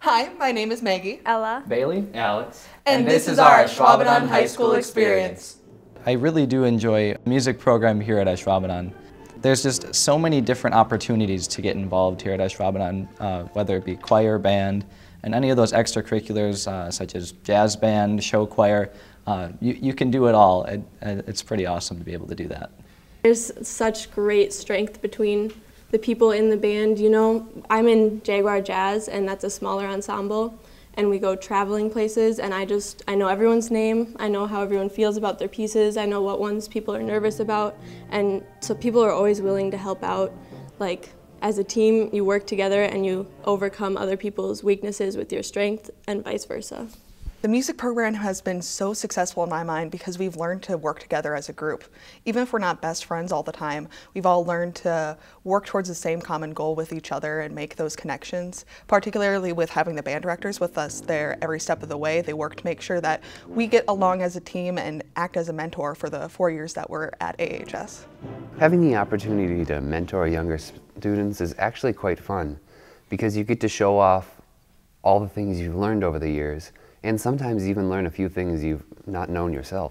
Hi, my name is Maggie. Ella. Bailey. Alex. And this is our Ashwaubenon High School experience. I really do enjoy the music program here at Ashwaubenon. There's just so many different opportunities to get involved here at Ashwaubenon, whether it be choir, band, and any of those extracurriculars such as jazz band, show choir. You can do it all. It's pretty awesome to be able to do that. There's such great strength between the people in the band. You know, I'm in Jaguar Jazz, and that's a smaller ensemble, and we go traveling places, and I know everyone's name, I know how everyone feels about their pieces, I know what ones people are nervous about, and so people are always willing to help out. Like, as a team, you work together and you overcome other people's weaknesses with your strength, and vice versa. The music program has been so successful in my mind because we've learned to work together as a group. Even if we're not best friends all the time, we've all learned to work towards the same common goal with each other and make those connections, particularly with having the band directors with us there every step of the way. They work to make sure that we get along as a team and act as a mentor for the 4 years that we're at AHS. Having the opportunity to mentor younger students is actually quite fun because you get to show off all the things you've learned over the years, and sometimes even learn a few things you've not known yourself.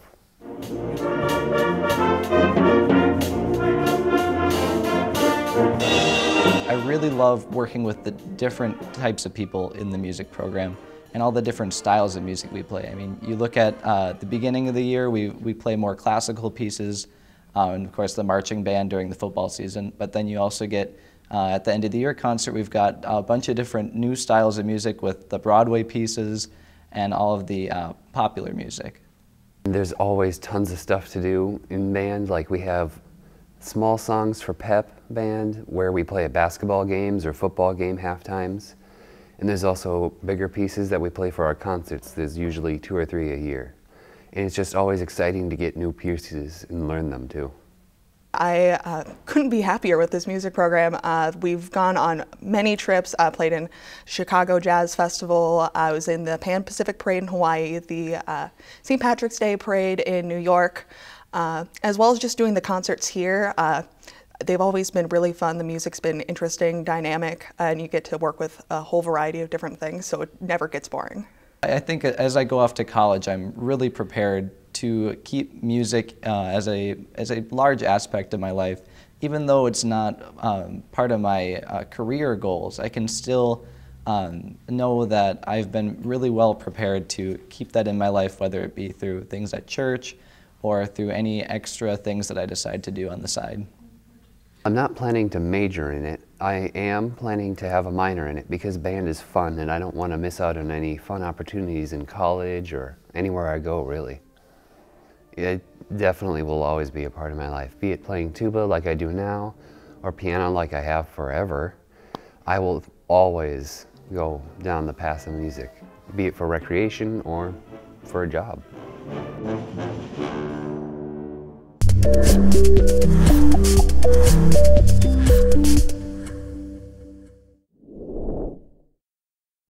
I really love working with the different types of people in the music program and all the different styles of music we play. I mean, you look at the beginning of the year, we play more classical pieces, and of course the marching band during the football season, but then you also get at the end of the year concert, we've got a bunch of different new styles of music with the Broadway pieces and all of the popular music. There's always tons of stuff to do in band. Like, we have small songs for pep band where we play at basketball games or football game halftimes. And there's also bigger pieces that we play for our concerts. There's usually 2 or 3 a year. And it's just always exciting to get new pieces and learn them too. I couldn't be happier with this music program. We've gone on many trips, played in Chicago Jazz Festival, I was in the Pan-Pacific Parade in Hawaii, the St. Patrick's Day Parade in New York, as well as just doing the concerts here. They've always been really fun. The music's been interesting, dynamic, and you get to work with a whole variety of different things, so it never gets boring. I think as I go off to college, I'm really prepared to keep music as a large aspect of my life. Even though it's not part of my career goals, I can still know that I've been really well prepared to keep that in my life, whether it be through things at church or through any extra things that I decide to do on the side. I'm not planning to major in it. I am planning to have a minor in it because band is fun and I don't want to miss out on any fun opportunities in college or anywhere I go, really. It definitely will always be a part of my life, be it playing tuba like I do now or piano like I have forever. I will always go down the path of music, be it for recreation or for a job.